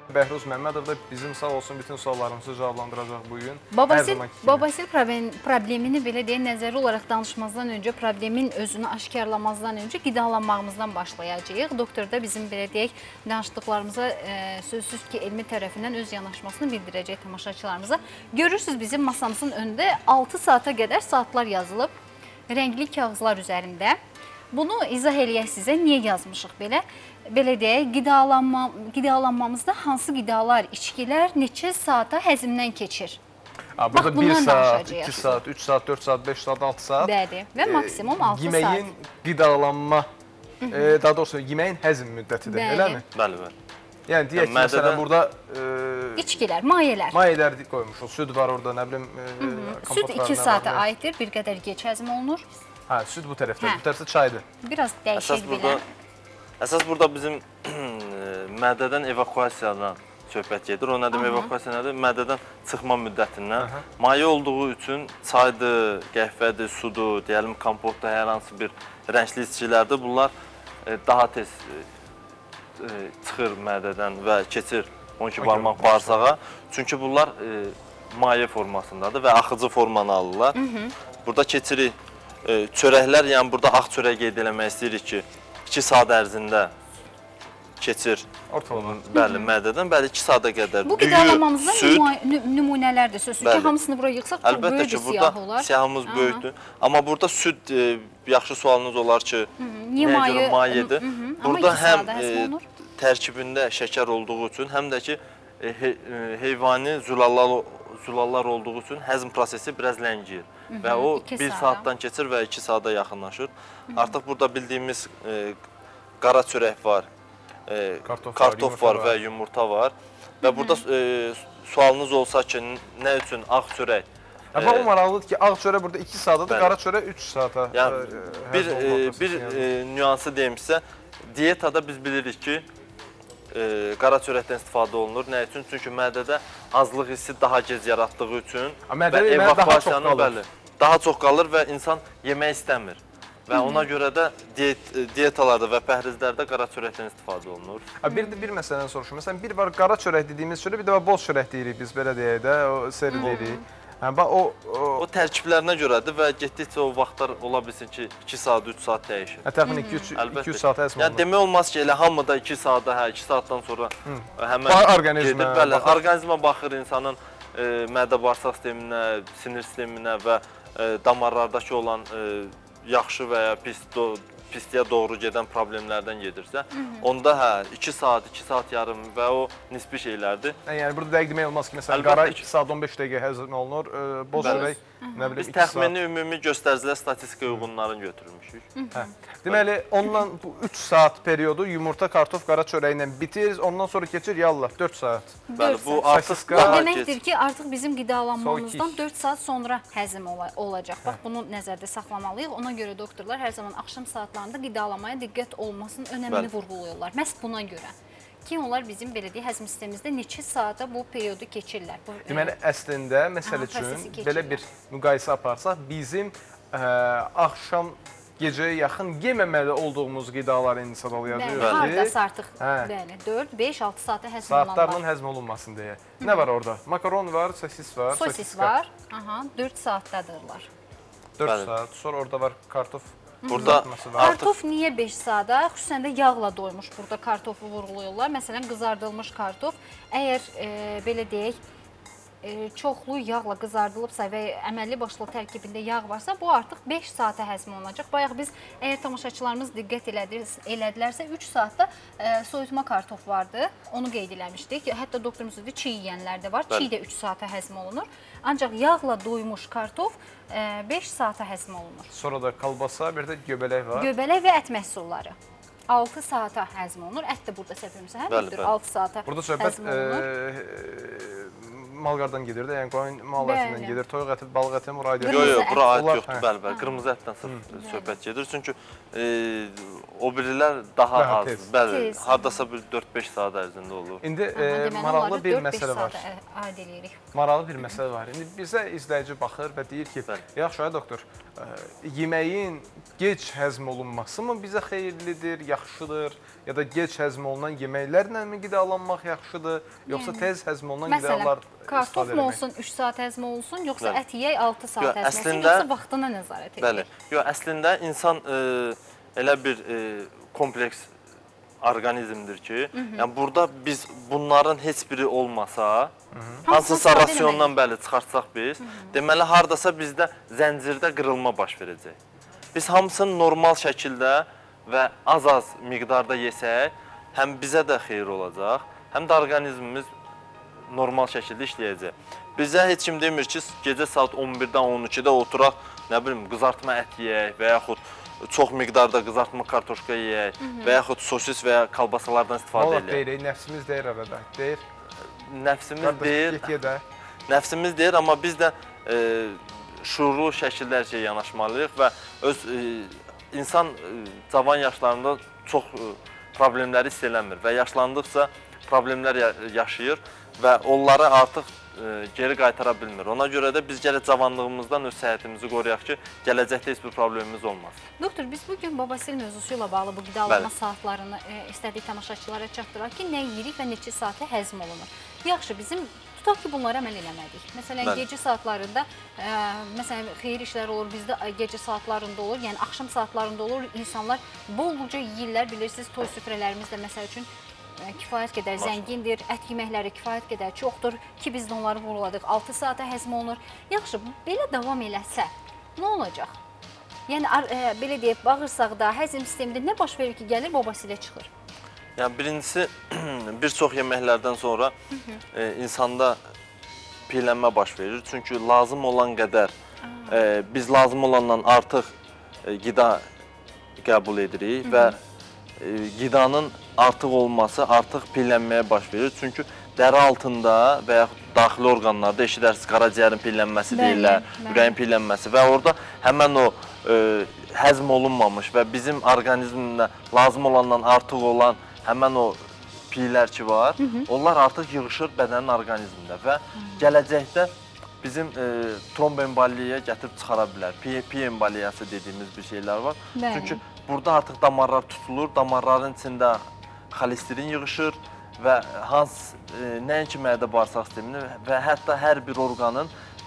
Bəhruz Məmmədov da bizim sağ olsun bütün suallarımızı cavablandıracaq bu gün. Babasil problemini belə deyək, nəzəri olaraq danışmazdan öncə, problemin özünü aşkarlamazdan öncə qidalanmağımızdan başlayacağıq. Doktor da bizim belə deyək, danışdıqlarımıza sözsüz ki, elmi tərəfindən öz yanaşmasını bildirəcək tamaşaçılarımıza. Görürsünüz bizim masamızın önündə 6 saata qədər saatlar yazılıb, rəngli kağızlar üzərində. Bunu izah eləyək sizə, niyə yazmışıq belə? Belə deyək, qidalanmamızda hansı qidalar, içkilər neçə saata həzmdən keçir? Burada 1 saat, 2 saat, 3 saat, 4 saat, 5 saat, 6 saat. Bəli, və maksimum 6 saat. Yeməyin qidalanma, daha doğrusu yeməyin həzm müddətidir, eləmi? Bəli, bəli. Yəni, deyək ki, məsələn, burada... İçkilər, mayələr. Mayələr qoymuşuq, süd var orada, nə bilim... Süd 2 saata aiddir, bir qədər geç həzm olunur. Hə, süd bu tərəfdə, bu tərəfdə çaydır. Biraz dəyişik belə. Əsas burada bizim mədədən evakuasiyadan söhbət gedir. O nədir, evakuasiya nədir? Mədədən çıxma müddətindən. Maye olduğu üçün çaydır, qəhvədir, sudur, deyəlim, kompotdur, hər hansı bir rəngli içkilərdir. Bunlar daha tez çıxır mədədən və keçir 12 barmaq bağırsağa. Çünki bunlar maye formasındadır və axıcı formanı alırlar. Burada keçirik çörəklər, yəni burada ağ çörək qeyd eləmək istəyirik ki, 2 saat ərzində keçir mədədən, bəli 2 saata qədər bu qidalanmamızda nümunələrdir, sözsüz ki, hamısını buraya yıxsaq çox böyük bir siyah olar. Siyahımız böyükdür, amma burada süd, yaxşı sualınız olar ki, nəyə görə mayedir? Burada həm tərkibində şəkər olduğu üçün, həm də ki, heyvani zülallar olduğu üçün həzm prosesi biraz ləngiyir. Və o 1 saatdan keçir və 2 saata yaxınlaşır. Artıq burada bildiyimiz qara çörək var, kartof var və yumurta var. Və burada sualınız olsa ki, nə üçün ağ çörək? O maraqlıdır ki, ağ çörək burada 2 saatadır, qara çörək 3 saata həzm olmaq. Bir nüansı deyim sizə, diyetada biz bilirik ki, qara çörəkdən istifadə olunur. Nə üçün? Çünki mədədə azlıq hissi daha gec yaratdığı üçün və evakuasiyanın daha çox qalır və insan yemək istəmir. Və ona görə də diyetalarda və pəhrizlərdə qara çörəkdən istifadə olunur. Bir məsələni soruşum. Məsələn, bir var qara çörək dediyimiz çörək, bir də var boz çörək deyirik biz, belə deyək də, seri deyirik. O tərkiblərinə görədir və getdikcə o vaxtlar ola bilsin ki, 2 saat, 3 saat dəyişir. Təxmin 2-3 saat həzm olunur. Yəni, demək olmaz ki, elə hamıda 2 saata, 2 saatdan sonra həmən gedir. Orqanizmə baxır insanın mədə-bağırsaq sisteminə, sinir sisteminə və damarlardakı olan yaxşı və ya pisliyə doğru gedən problemlərdən gedirsə, onda 2 saat, 2 saat yarım və o nisbi şeylərdir. Yəni, burada dəqiq demək olmaz ki, məsələn, qara 2 saat 15 dəqiqə həzm olunur, boz çörək, nə bilim, 2 saat. Biz təxmini ümumi göstəricilər statistika uyğunlarını götürmüşük. Deməli, ondan bu 3 saat periodu yumurta, kartof, qara çörəyi ilə bitir, ondan sonra keçir, yallah, 4 saat. Bəli, bu artıq bu deməkdir ki, artıq bizim qidalanmamızdan 4 saat sonra həzm olacaq. Bax, bunu nəzərdə saxlamalıyıq. Ona görə doktorlar hər zaman axşam saatlarında qidalanmaya diqqət olmasının önəmini vurğuluyorlar. Məhz buna görə ki, onlar bizim belə deyək, həzm sistemimizdə neçə saata bu periodu keçirlər. Deməli, əslində, məsəl üçün, belə bir müqayisə aparsaq, bizim axşam gecəyə yaxın yeməməli olduğumuz qidaları indi sadalayacaq. Hardasa artıq 4, 5, 6 saata həzm olunanlar. Saatlarının həzm olunmasın deyə. Nə var orada? Makaron var, sosis var. Sosis var, 4 saatdadırlar. 4 saat, sonra orada var kartof. Kartof niyə 5 saata? Xüsusən də yağla doymuş burada kartofu vurğuluyorlar. Məsələn, qızardılmış kartof, əgər belə deyək, çoxlu yağla qızardılıbsa və əməlli başlı tərkibində yağ varsa, bu artıq 5 saata həzm olunacaq. Bayaq biz, əgər tamaşaçılarımız diqqət elədilərsə, 3 saatda soyutma kartof vardı, onu qeyd eləmişdik. Hətta doktorumuz dedi, çiğ yiyənlər də var, çiğ də 3 saata həzm olunur. Ancaq yağla doymuş kartof 5 saata həzm olunur. Sonra da kalbasa, bir də göbələk var. Göbələk və ət məhsulları. 6 saata həzm olunur. Ət də burada səhvimizə, hə? 6 saata həzm olunur. Burada söhbət malqardan gedir də, yəni qoyun mal ətindən gedir, toyuq əti, balıq əti, müraciət. Yox, bura aid Onlar- yoxdur, hə. bəli. Qırmızı ətdən sırf söhbət gedir. Çünki o birilər daha Daha az, tez. bəli, Tez. hardasa bir 4-5 saat ərzində olur. İndi Deməli, maraqlı onları bir 4-5 məsələ var. saata aid eləyirik. Maraqlı bir məsələ var. İndi bizə izləyici baxır və deyir ki, Bəli. yaxşı ay doktor, yeməyin gec həzm olunması mı bizə xeyirlidir, yaxşıdır, ya da gec həzm olunan yeməklərlə mi qidalanmaq yaxşıdır, yoxsa Yəni, tez həzm olunan Məsələn, qidalar kartof istifadə mu etmək? olsun 3 saat həzm olsun, yoxsa Bəli. ət yeyək 6 saat Yox, həzm olsun, əslində- yoxsa vaxtına nəzarət edək? Bəli. Yox, əslində insan elə bir kompleks orqanizmdir ki, yəni burada biz bunların heç biri olmasa, hansısa istifadə rasiondan bəli çıxartsaq biz, deməli hardasa bizdə zəncirdə qırılma baş verəcək. Biz hamısını normal şəkildə və az-az miqdarda yesək, həm bizə də xeyir olacaq, həm də orqanizmimiz normal şəkildə işləyəcək. Bizə heç kim demir ki, gecə saat 11-dən 12-də oturaq, nə bilim, qızartma ət yeyək və yaxud çox miqdarda qızartma kartoşka yeyək və yaxud sosis və ya kalbasalardan istifadə Vallahi edək. deyir, nəfsimiz deyir arada. Deyir, Nəfsimiz qardaş, deyir, get ye də. nəfsimiz deyir, amma biz də şuurlu şəkildə hər şeyə yanaşmalıyıq və öz insan cavan yaşlarında çox problemləri hiss eləmir və yaşlandıqca problemlər yaşayır və onları artıq geri qaytara bilmir. Ona görə də biz gərək cavanlığımızdan öz səhhətimizi qoruyaq ki, gələcəkdə heç bir problemimiz olmaz. Doktor, biz bugün Babasil mövzusu ilə bağlı bu qidalanma Bəli. saatlarını istədik tamaşaçılara çatdıraq ki, nə yeyirik və neçə saata həzm olunur. Yaxşı, bizim tutaq ki, bunlara əməl eləmədik. Məsələn, Bəli. gecə saatlarında, məsələn, xeyir işlər olur, bizdə gecə saatlarında olur, yəni axşam saatlarında olur. İnsanlar bolca yeyirlər, bilirsiniz, toy süfrələrimiz də məsəl üçün kifayət qədər zəngindir, ət yeməkləri kifayət qədər çoxdur ki, biz də onları vurguladıq. 6 saata həzm olunur. Yaxşı, belə davam eləsə, nə olacaq? Yəni, belə deyək, bağırsaqda, həzm sistemində nə baş verir ki, gəlir babasilə çıxır? Yəni, birincisi, bir çox yeməklərdən sonra insanda piylənmə baş verir. Çünki lazım olan qədər, biz lazım olandan artıq qida qəbul edirik və qidanın artıq olması artıq piylənməyə baş verir. Çünki dəri altında və yaxud daxili orqanlarda eşidərsiniz, qaraciyərin piylənməsi deyirlər, ürəyin piylənməsi və orada həmən o həzm olunmamış və bizim orqanizmdə lazım olandan artıq olan həmən o piylər ki var, onlar artıq yığışır bədənin orqanizmində və gələcəkdə bizim tromboemboliyaya gətirib çıxara bilər. Piy emboliyası dediyimiz bir şeylər var. Bəli. Çünki burada artıq damarlar tutulur, damarların içində xolesterin yığışır və nəinki mədə bağırsaq sistemini və hətta hər bir orqanın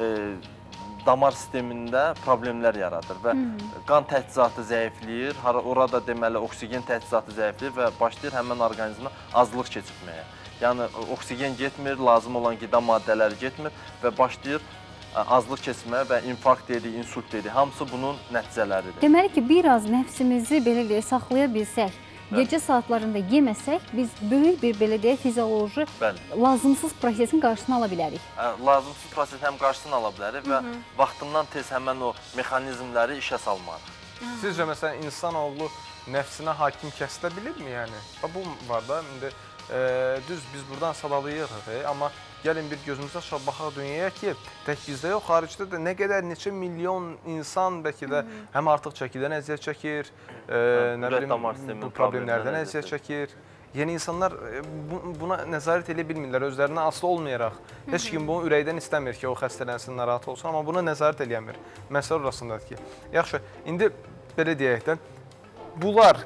damar sistemində problemlər yaradır və qan təchizatı zəifləyir, orada deməli oksigen təchizatı zəifləyir və başlayır həmən orqanizmə azlıq keçirməyə. Yəni oksigen getmir, lazım olan qida maddələri getmir və başlayır azlıq keçirməyə və infarkt dedik, insult dedik. Hamısı bunun nəticələridir. Deməli ki, biraz nəfsimizi belə deyək, saxlaya bilsək, gecə saatlarında yeməsək, biz böyük bir belə deyək, fizioloji lazımsız prosesin qarşısını ala bilərik. Lazımsız proses həm qarşısını ala bilərik və vaxtından tez həmən o mexanizmləri işə salmalıyıq. Sizcə, məsələn, insanoğlu nəfsinə hakim kəsilə bilirmi, yəni? Bu var da, indi düz biz buradan sadalayırıq, amma gəlin bir gözümüzə açaq baxaq dünyaya ki, tək bizdə yox, xaricdə də nə qədər neçə milyon insan bəlkə də həm artıq çəkidən əziyyət çəkir, nə bilim, bu problemlərdən əziyyət çəkir. Yəni, insanlar buna nəzarət edə bilmirlər, özlərinə asılı olmayaraq. Heç kim bunu ürəkdən istəmir ki, o xəstələnsin, narahat olsun, amma buna nəzarət eləyəmir. Məsələ orasındadır ki, yaxşı, indi belə deyək də, bunlar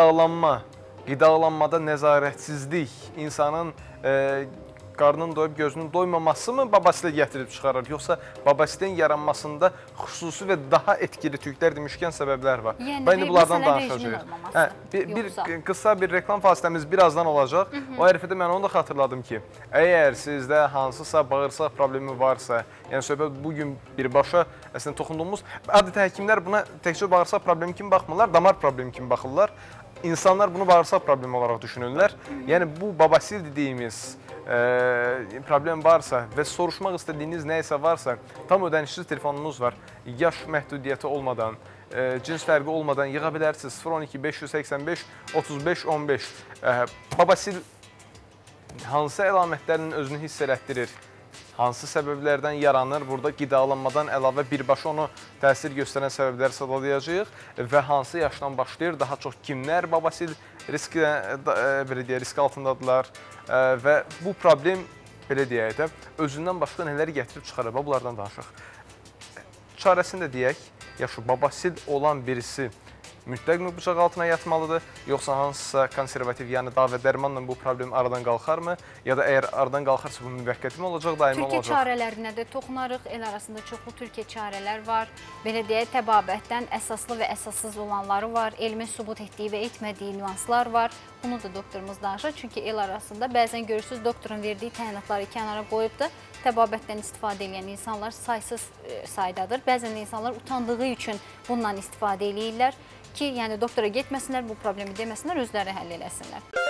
qidalanmada nəzarətsizlik, insanın qarnının doyub gözünün doymaması mı babasilə gətirib çıxarır, yoxsa babasilərin yaranmasında xüsusi və daha etkili tüklər demişkən səbəblər var. Yəni, bunlardan məsələ rejimin olmaması. Qısa bir reklam fasiləmiz birazdan olacaq. O ərifədə mən onu da xatırladım ki, əgər sizdə hansısa bağırsaq problemi varsa, yəni söhbət bugün birbaşa əslində toxunduğumuz, adətən həkimlər buna təkcə bağırsaq problemi kimi baxmırlar, damar problemi kimi baxırlar. İnsanlar bunu bağırsaq problemi olaraq düşünürlər. Yəni, bu babasil dediyimiz problem varsa və soruşmaq istədiyiniz nə isə varsa, tam ödənişsiz telefonunuz var, yaş məhdudiyyəti olmadan, cins fərqi olmadan yığa bilərsiniz. 012 585 35 15. Babasil hansı əlamətlərin özünü hiss elətdirir? hansı səbəblərdən yaranır? Burada qidalanmadan əlavə birbaşa onu təsir göstərən səbəbləri sadalayacağıq və hansı yaşdan başlayır? Daha çox kimlər babasil risk altındadırlar və bu problem belə deyək də özündən başqa nələr gətirib çıxarır? Bunlardan danışaq. Çarəsini də deyək, yaşı babasil olan birisi mütləq bıçaq altına yatmalıdır, yoxsa hansısa konservativ, yəni dava və dərmanla bu problem aradan qalxarmı? Ya da əgər aradan qalxarsa bu müvəqqəti mi olacaq, daimi olacaq? Türkiyə çarələrinə də toxunarıq. El arasında çoxlu Türkiyə çarələr var. Belə deyək, təbabətdən əsaslı və əsassız olanları var. Elmin sübut etdiyi və etmədiyi nüanslar var. Bunu da doktorumuz danışır. Çünki el arasında bəzən görürsünüz, doktorun verdiyi təyinatları kənara qoyub da təbabətdən istifadə edən insanlar saysız saydadır. Bəzən insanlar utandığı üçün bundan istifadə edirlər ki, yəni doktora getməsinlər, bu problemi deməsinlər, özləri həll eləsinlər.